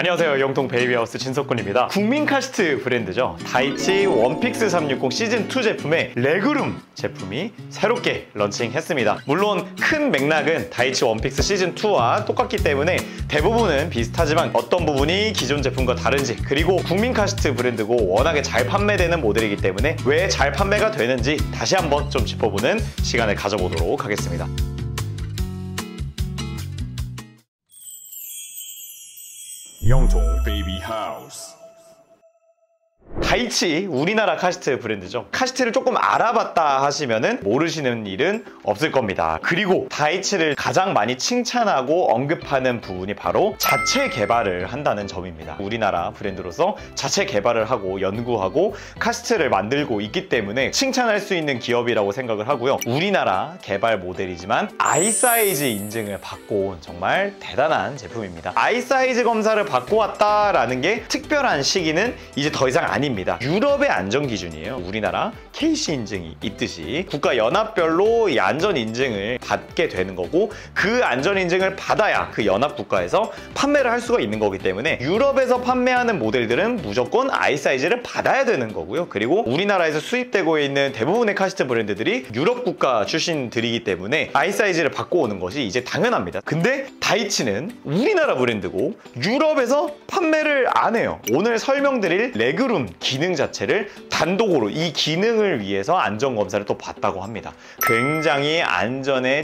안녕하세요. 영통 베이비하우스 진석군입니다. 국민 카시트 브랜드죠. 다이치 원픽스 360 시즌2 제품의 레그룸 제품이 새롭게 런칭했습니다. 물론 큰 맥락은 다이치 원픽스 시즌2와 똑같기 때문에 대부분은 비슷하지만 어떤 부분이 기존 제품과 다른지, 그리고 국민 카시트 브랜드고 워낙에 잘 판매되는 모델이기 때문에 왜 잘 판매가 되는지 다시 한번 좀 짚어보는 시간을 가져보도록 하겠습니다. 영통 베이비하우스. 다이치 우리나라 카시트 브랜드죠. 카시트를 조금 알아봤다 하시면은 모르시는 일은 없을 겁니다. 그리고 다이치를 가장 많이 칭찬하고 언급하는 부분이 바로 자체 개발을 한다는 점입니다. 우리나라 브랜드로서 자체 개발을 하고 연구하고 카시트를 만들고 있기 때문에 칭찬할 수 있는 기업이라고 생각을 하고요. 우리나라 개발 모델이지만 아이사이즈 인증을 받고 온 정말 대단한 제품입니다. 아이사이즈 검사를 받고 왔다라는 게 특별한 시기는 이제 더 이상 아닙니다. 유럽의 안전 기준이에요. 우리나라 KC 인증이 있듯이 국가 연합별로 이 안전 인증을 받게 되는 거고, 그 안전 인증을 받아야 그 연합 국가에서 판매를 할 수가 있는 거기 때문에 유럽에서 판매하는 모델들은 무조건 아이사이즈를 받아야 되는 거고요. 그리고 우리나라에서 수입되고 있는 대부분의 카시트 브랜드들이 유럽 국가 출신들이기 때문에 아이사이즈를 받고 오는 것이 이제 당연합니다. 근데 다이치는 우리나라 브랜드고 유럽에서 판매를 안 해요. 오늘 설명드릴 레그룸 기능 자체를 단독으로 이 기능을 위해서 안전검사를 또 받다고 합니다. 굉장히 안전에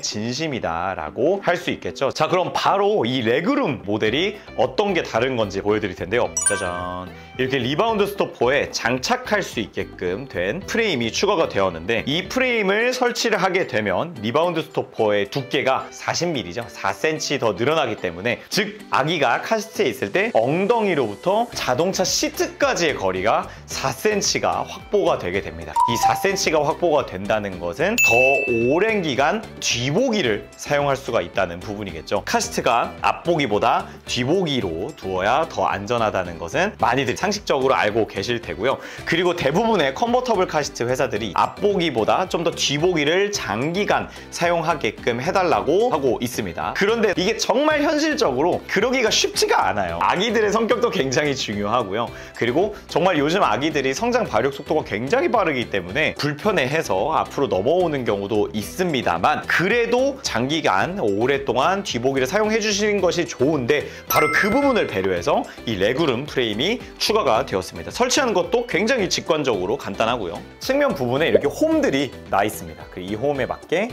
진심이다라고 할 수 있겠죠. 자, 그럼 바로 이 레그룸 모델이 어떤 게 다른 건지 보여드릴 텐데요. 짜잔! 이렇게 리바운드 스토퍼에 장착할 수 있게끔 된 프레임이 추가가 되었는데, 이 프레임을 설치를 하게 되면 리바운드 스토퍼의 두께가 40mm죠. 4cm 더 늘어나기 때문에, 즉 아기가 카시트에 있을 때 엉덩이로부터 자동차 시트까지의 거리가 4cm가 확보가 되게 됩니다. 이 4cm가 확보가 된다는 것은 더 오랜 기간 뒤보기를 사용할 수가 있다는 부분이겠죠. 카시트가 앞보기보다 뒤보기로 두어야 더 안전하다는 것은 많이들 상식적으로 알고 계실 테고요. 그리고 대부분의 컨버터블 카시트 회사들이 앞보기보다 좀 더 뒤보기를 장기간 사용하게끔 해달라고 하고 있습니다. 그런데 이게 정말 현실적으로 그러기가 쉽지가 않아요. 아기들의 성격도 굉장히 중요하고요. 그리고 정말 요즘 아기들이 성장 발육 속도가 굉장히 빠르기 때문에 불편해해서 앞으로 넘어오는 경우도 있습니다만, 그래도 장기간 오랫동안 뒤보기를 사용해 주시는 것이 좋은데, 바로 그 부분을 배려해서 이 레그룸 프레임이 추가가 되었습니다. 설치하는 것도 굉장히 직관적으로 간단하고요. 측면 부분에 이렇게 홈들이 나 있습니다. 이 홈에 맞게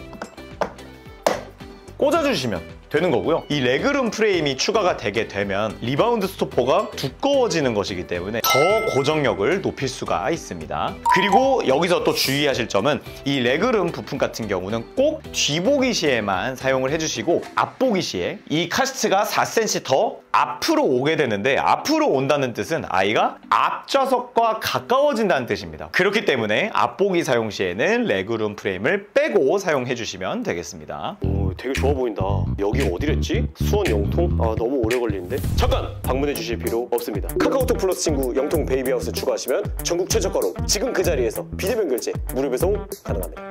꽂아주시면 되는 거고요. 이 레그룸 프레임이 추가가 되게 되면 리바운드 스토퍼가 두꺼워지는 것이기 때문에 더 고정력을 높일 수가 있습니다. 그리고 여기서 또 주의하실 점은, 이 레그룸 부품 같은 경우는 꼭 뒤보기 시에만 사용을 해주시고, 앞보기 시에 이 카시트가 4cm 더 앞으로 오게 되는데, 앞으로 온다는 뜻은 아이가 앞좌석과 가까워진다는 뜻입니다. 그렇기 때문에 앞보기 사용 시에는 레그룸 프레임을 빼고 사용해 주시면 되겠습니다. 오, 되게 좋아 보인다. 여기 어디랬지? 수원 영통? 아, 너무 오래 걸리는데? 잠깐! 방문해 주실 필요 없습니다. 카카오톡 플러스 친구 영통 베이비하우스 추가하시면 전국 최저가로 지금 그 자리에서 비대면 결제, 무료 배송 가능합니다.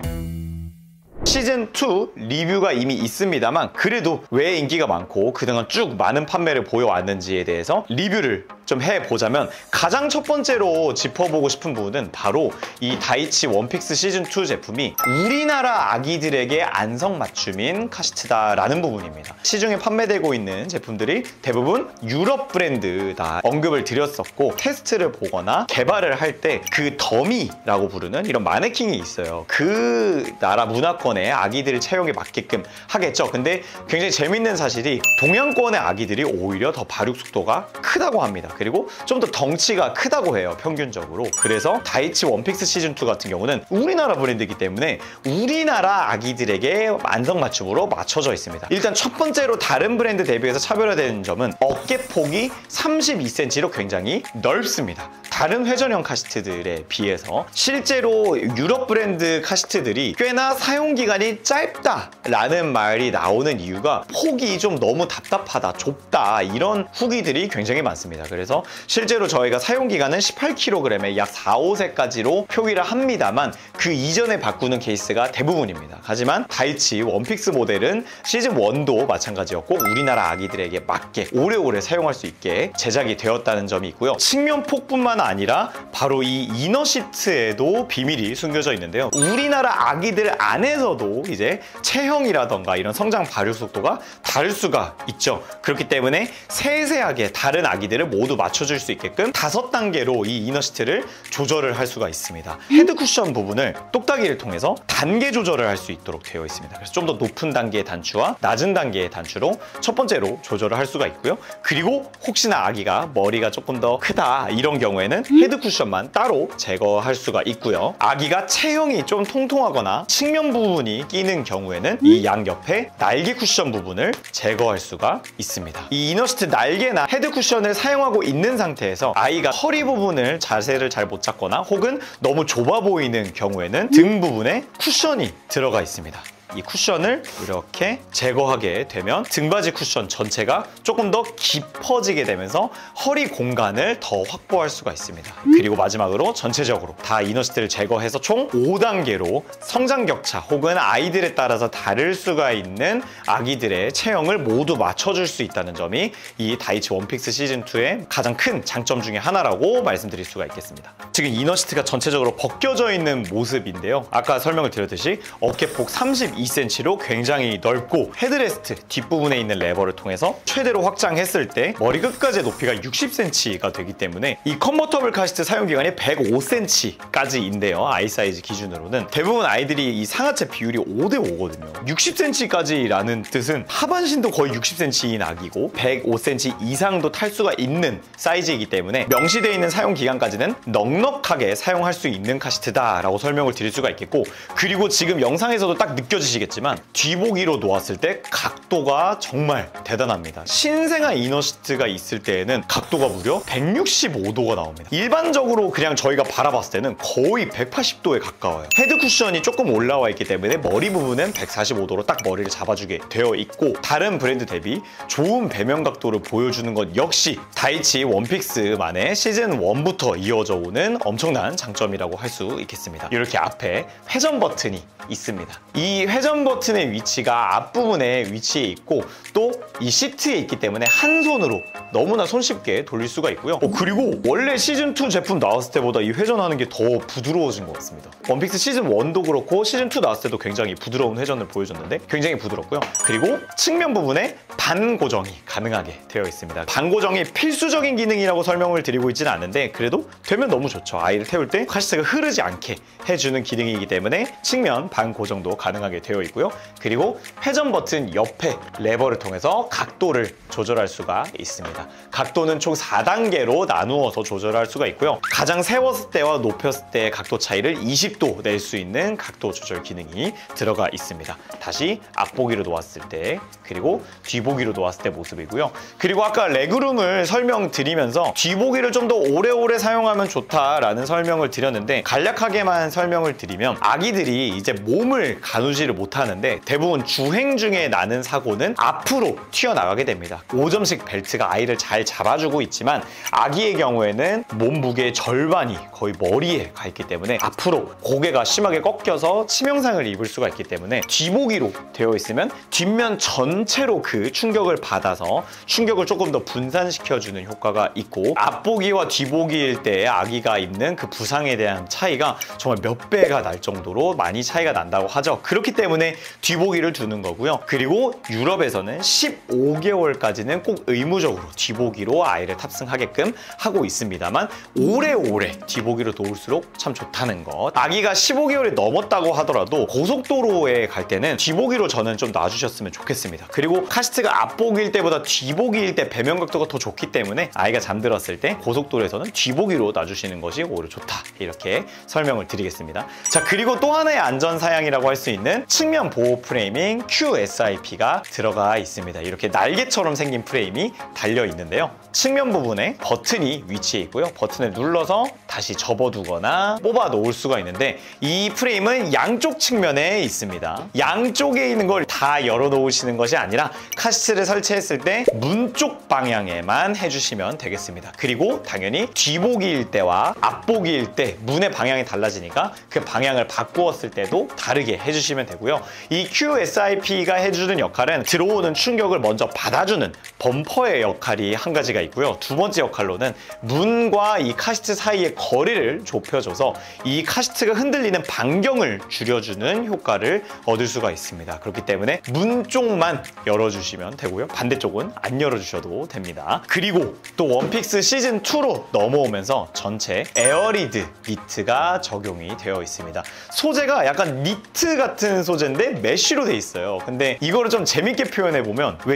시즌2 리뷰가 이미 있습니다만, 그래도 왜 인기가 많고 그동안 쭉 많은 판매를 보여왔는지에 대해서 리뷰를 좀 해보자면, 가장 첫 번째로 짚어보고 싶은 부분은 바로 이 다이치 원픽스 시즌2 제품이 우리나라 아기들에게 안성맞춤인 카시트다라는 부분입니다. 시중에 판매되고 있는 제품들이 대부분 유럽 브랜드다 언급을 드렸었고, 테스트를 보거나 개발을 할 때 그 더미라고 부르는 이런 마네킹이 있어요. 그 나라 문화권의 아기들 체형에 맞게끔 하겠죠. 근데 굉장히 재밌는 사실이, 동양권의 아기들이 오히려 더 발육 속도가 크다고 합니다. 그리고 좀 더 덩치가 크다고 해요, 평균적으로. 그래서 다이치 원픽스 시즌2 같은 경우는 우리나라 브랜드이기 때문에 우리나라 아기들에게 안성맞춤으로 맞춰져 있습니다. 일단 첫 번째로 다른 브랜드 대비해서 차별화되는 점은 어깨폭이 32cm로 굉장히 넓습니다. 다른 회전형 카시트들에 비해서 실제로 유럽 브랜드 카시트들이 꽤나 사용기간이 짧다라는 말이 나오는 이유가, 폭이 좀 너무 답답하다, 좁다, 이런 후기들이 굉장히 많습니다. 그래서 그래서 실제로 저희가 사용기간은 18kg에 약 4, 5세까지로 표기를 합니다만 그 이전에 바꾸는 케이스가 대부분입니다. 하지만 다이치 원픽스 모델은 시즌1도 마찬가지였고 우리나라 아기들에게 맞게 오래오래 사용할 수 있게 제작이 되었다는 점이 있고요. 측면폭뿐만 아니라 바로 이 이너 시트에도 비밀이 숨겨져 있는데요. 우리나라 아기들 안에서도 이제 체형이라던가 이런 성장 발육 속도가 다를 수가 있죠. 그렇기 때문에 세세하게 다른 아기들을 모두 맞춰줄 수 있게끔 5단계로 이 이너 시트를 조절을 할 수가 있습니다. 헤드 쿠션 부분을 똑딱이를 통해서 단계 조절을 할 수 있도록 되어 있습니다. 그래서 좀 더 높은 단계의 단추와 낮은 단계의 단추로 첫 번째로 조절을 할 수가 있고요. 그리고 혹시나 아기가 머리가 조금 더 크다 이런 경우에는 헤드 쿠션만 따로 제거할 수가 있고요. 아기가 체형이 좀 통통하거나 측면 부분이 끼는 경우에는 이 양옆에 날개 쿠션 부분을 제거할 수가 있습니다. 이 이너시트 날개나 헤드 쿠션을 사용하고 있는 상태에서 아이가 허리 부분을 자세를 잘 못 잡거나 혹은 너무 좁아 보이는 경우에는 등 부분에 쿠션이 들어가 있습니다. 이 쿠션을 이렇게 제거하게 되면 등받이 쿠션 전체가 조금 더 깊어지게 되면서 허리 공간을 더 확보할 수가 있습니다. 그리고 마지막으로 전체적으로 다 이너시트를 제거해서 총 5단계로 성장 격차 혹은 아이들에 따라서 다를 수가 있는 아기들의 체형을 모두 맞춰줄 수 있다는 점이 이 다이치 원픽스 시즌2의 가장 큰 장점 중에 하나라고 말씀드릴 수가 있겠습니다. 지금 이너시트가 전체적으로 벗겨져 있는 모습인데요. 아까 설명을 드렸듯이 어깨폭 32cm로 굉장히 넓고 헤드레스트 뒷부분에 있는 레버를 통해서 최대로 확장했을 때 머리 끝까지의 높이가 60cm가 되기 때문에 이 컨버터블 카시트 사용기간이 105cm까지인데요. 아이 사이즈 기준으로는 대부분 아이들이 이 상하체 비율이 5대5거든요. 60cm까지라는 뜻은 하반신도 거의 60cm인 아기고 105cm 이상도 탈 수가 있는 사이즈이기 때문에 명시되어 있는 사용기간까지는 넉넉하게 사용할 수 있는 카시트다라고 설명을 드릴 수가 있겠고, 그리고 지금 영상에서도 딱 느껴지시겠지만 뒤보기로 놓았을 때 각도가 정말 대단합니다. 신생아 이너시트가 있을 때에는 각도가 무려 165도가 나옵니다. 일반적으로 그냥 저희가 바라봤을 때는 거의 180도에 가까워요. 헤드 쿠션이 조금 올라와 있기 때문에 머리 부분은 145도로 딱 머리를 잡아주게 되어 있고, 다른 브랜드 대비 좋은 배면 각도를 보여주는 것 역시 다이치 원픽스만의 시즌 1부터 이어져 오는 엄청난 장점이라고 할 수 있겠습니다. 이렇게 앞에 회전 버튼이 있습니다. 이 회전 버튼의 위치가 앞부분에 위치해 있고 또 이 시트에 있기 때문에 한 손으로 너무나 손쉽게 돌릴 수가 있고요. 그리고 원래 시즌2 제품 나왔을 때보다 이 회전하는 게 더 부드러워진 것 같습니다. 원픽스 시즌1도 그렇고 시즌2 나왔을 때도 굉장히 부드러운 회전을 보여줬는데 굉장히 부드럽고요. 그리고 측면 부분에 반고정이 가능하게 되어 있습니다. 반고정이 필수적인 기능이라고 설명을 드리고 있지는 않은데 그래도 되면 너무 좋죠. 아이를 태울 때 카시트가 흐르지 않게 해주는 기능이기 때문에 측면 반고정도 가능하게 되어 있고요. 그리고 회전 버튼 옆에 레버를 통해서 각도를 조절할 수가 있습니다. 각도는 총 4단계로 나누어서 조절할 수가 있고요. 가장 세웠을 때와 높였을 때의 각도 차이를 20도 낼 수 있는 각도 조절 기능이 들어가 있습니다. 다시 앞보기로 놓았을 때 그리고 뒤보기로 놓았을 때 모습이고요. 그리고 아까 레그룸을 설명드리면서 뒤보기를 좀 더 오래오래 사용하면 좋다라는 설명을 드렸는데, 간략하게만 설명을 드리면 아기들이 이제 몸을 가누지를 못하는데 대부분 주행 중에 나는 사고는 앞으로 튀어나가게 됩니다. 5점씩 벨트가 아이를 잘 잡아주고 있지만 아기의 경우에는 몸 무게의 절반이 거의 머리에 가 있기 때문에 앞으로 고개가 심하게 꺾여서 치명상을 입을 수가 있기 때문에 뒤보기로 되어 있으면 뒷면 전체로 그 충격을 받아서 충격을 조금 더 분산시켜주는 효과가 있고, 앞보기와 뒤보기일 때 아기가 입는 그 부상에 대한 차이가 정말 몇 배가 날 정도로 많이 차이가 난다고 하죠. 그렇기 때문에 뒤보기를 두는 거고요. 그리고 유럽에서는 15개월까지는 꼭 의무적으로 뒤보기로 아이를 탑승하게끔 하고 있습니다만 오래오래 뒤보기로 놓을수록 참 좋다는 것. 아기가 15개월이 넘었다고 하더라도 고속도로에 갈 때는 뒤보기로 저는 좀 놔주셨으면 좋겠습니다. 그리고 카시트가 앞보기일 때보다 뒤보기일 때 배면 각도가 더 좋기 때문에 아이가 잠들었을 때 고속도로에서는 뒤보기로 놔주시는 것이 오히려 좋다, 이렇게 설명을 드리겠습니다. 자, 그리고 또 하나의 안전 사양이라고 할 수 있는 측면 보호 프레임인 QSIP가 들어가 있습니다. 이렇게 날개처럼 생긴 프레임이 달려 있는데요. 측면 부분에 버튼이 위치해 있고요. 버튼을 눌러서 다시 접어두거나 뽑아 놓을 수가 있는데 이 프레임은 양쪽 측면에 있습니다. 양쪽에 있는 걸 다 열어 놓으시는 것이 아니라 카시트를 설치했을 때 문 쪽 방향에만 해주시면 되겠습니다. 그리고 당연히 뒤보기일 때와 앞보기일 때 문의 방향이 달라지니까 그 방향을 바꾸었을 때도 다르게 해주시면 되고요. 이 QSIP가 해주는 역할은 들어오는 충격을 먼저 받아주는 범퍼의 역할이 한 가지가 있고요. 두 번째 역할로는 문과 이 카시트 사이의 거리를 좁혀줘서 이 카시트가 흔들리는 반경을 줄여주는 효과를 얻을 수가 있습니다. 그렇기 때문에 문 쪽만 열어주시면 되고요. 반대쪽은 안 열어주셔도 됩니다. 그리고 또 원픽스 시즌2로 넘어오면서 전체 에어리드 니트가 적용이 되어 있습니다. 소재가 약간 니트 같은 소재인데 메쉬로 돼 있어요. 근데 이거를 좀 재밌게 표현해보면 왜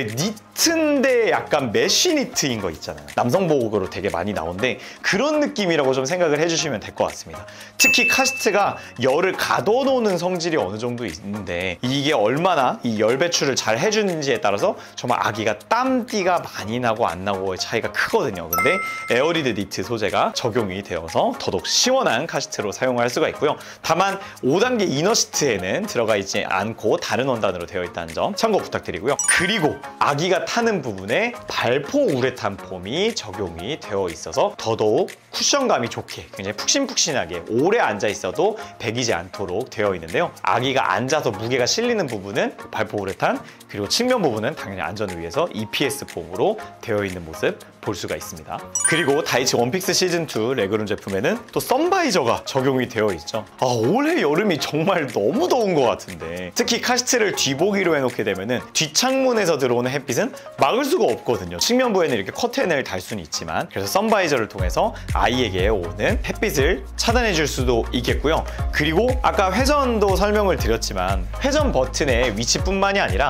니트인데 약간 메쉬 니트인 거 있잖아요. 남성복으로 되게 많이 나오는데 그런 느낌이라고 좀 생각을 해주시면 될 것 같습니다. 특히 카시트가 열을 가둬놓는 성질이 어느 정도 있는데 이게 얼마나 이 열 배출을 잘 해주는지에 따라서 정말 아기가 땀띠가 많이 나고 안 나고의 차이가 크거든요. 근데 에어리드 니트 소재가 적용이 되어서 더더욱 시원한 카시트로 사용할 수가 있고요. 다만 5단계 이너 시트에는 들어가 있지 않고 다른 원단으로 되어 있다는 점 참고 부탁드리고요. 그리고 아기가 타는 부분에 발포 우레탄 폼이 적용이 되어 있어서 더더욱 쿠션감이 좋게 굉장히 푹신푹신하게 오래 앉아 있어도 배기지 않도록 되어 있는데요. 아기가 앉아서 무게가 실리는 부분은 발포 우레탄, 그리고 측면 부분은 당연히 안전을 위해서 EPS 폼으로 되어 있는 모습 볼 수가 있습니다. 그리고 다이치 원픽스 시즌2 레그룸 제품에는 또 선바이저가 적용이 되어 있죠. 올해 여름이 정말 너무 더운 것 같은데 특히 카시트를 뒤보기로 해놓게 되면은 뒷창문에서 들어오는 햇빛은 막을 수가 없거든요. 측면부에는 이렇게 커튼을 달 수는 있지만 그래서 선바이저를 통해서 아이에게 오는 햇빛을 차단해 줄 수도 있겠고요. 그리고 아까 회전도 설명을 드렸지만 회전 버튼의 위치뿐만이 아니라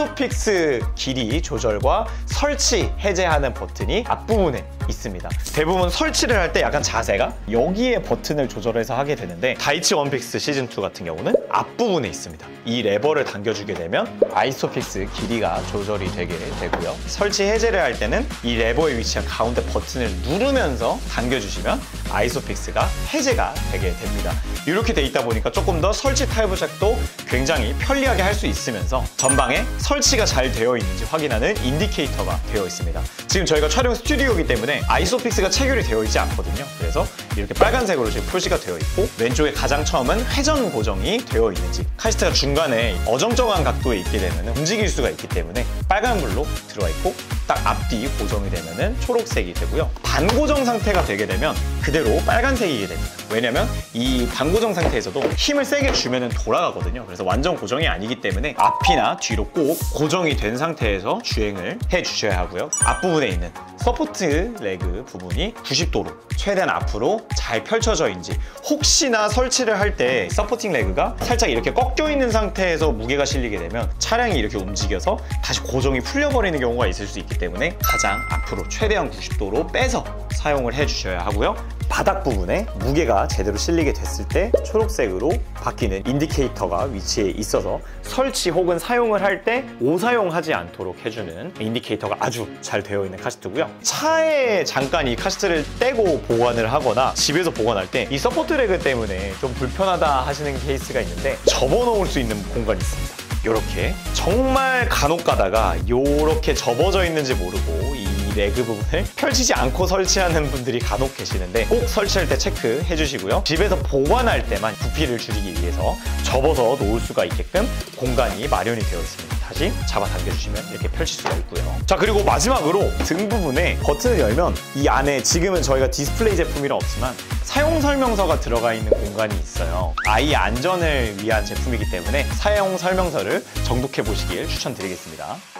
아이소픽스 길이 조절과 설치, 해제하는 버튼이 앞부분에 있습니다. 대부분 설치를 할 때 약간 자세가 여기에 버튼을 조절해서 하게 되는데 다이치 원픽스 시즌2 같은 경우는 앞부분에 있습니다. 이 레버를 당겨주게 되면 아이소픽스 길이가 조절이 되게 되고요. 설치, 해제를 할 때는 이 레버에 위치한 가운데 버튼을 누르면서 당겨주시면 아이소픽스가 해제가 되게 됩니다. 이렇게 돼 있다 보니까 조금 더 설치 탈부착도 굉장히 편리하게 할 수 있으면서 전방에 설치가 잘 되어 있는지 확인하는 인디케이터가 되어 있습니다. 지금 저희가 촬영 스튜디오이기 때문에 아이소픽스가 체결이 되어 있지 않거든요. 그래서 이렇게 빨간색으로 지금 표시가 되어 있고 왼쪽에 가장 처음은 회전 고정이 되어 있는지, 카시트가 중간에 어정쩡한 각도에 있게 되면 움직일 수가 있기 때문에 빨간불로 들어와 있고 딱 앞뒤 고정이 되면 초록색이 되고요. 반고정 상태가 되게 되면 그대로 빨간색이게 됩니다. 왜냐면 이 반고정 상태에서도 힘을 세게 주면 돌아가거든요. 그래서 완전 고정이 아니기 때문에 앞이나 뒤로 꼭 고정이 된 상태에서 주행을 해주셔야 하고요. 앞부분에 있는 서포트 레그 부분이 90도로 최대한 앞으로 잘 펼쳐져 있는지, 혹시나 설치를 할 때 서포팅 레그가 살짝 이렇게 꺾여 있는 상태에서 무게가 실리게 되면 차량이 이렇게 움직여서 다시 고정이 풀려버리는 경우가 있을 수 있기 때문에 가장 앞으로 최대한 90도로 빼서 사용을 해주셔야 하고요. 바닥 부분에 무게가 제대로 실리게 됐을 때 초록색으로 바뀌는 인디케이터가 위치해 있어서 설치 혹은 사용을 할 때 오사용하지 않도록 해주는 인디케이터가 아주 잘 되어 있는 카시트고요. 차에 잠깐 이 카시트를 떼고 보관을 하거나 집에서 보관할 때 이 서포트 레그 때문에 좀 불편하다 하시는 케이스가 있는데 접어놓을 수 있는 공간이 있습니다. 이렇게 정말 간혹 가다가 이렇게 접어져 있는지 모르고 이 레그 부분을 펼치지 않고 설치하는 분들이 간혹 계시는데 꼭 설치할 때 체크해 주시고요. 집에서 보관할 때만 부피를 줄이기 위해서 접어서 놓을 수가 있게끔 공간이 마련이 되어 있습니다. 다시 잡아당겨 주시면 이렇게 펼칠 수가 있고요. 자, 그리고 마지막으로 등 부분에 버튼을 열면 이 안에 지금은 저희가 디스플레이 제품이라 없지만 사용 설명서가 들어가 있는 공간이 있어요. 아이 안전을 위한 제품이기 때문에 사용 설명서를 정독해 보시길 추천드리겠습니다.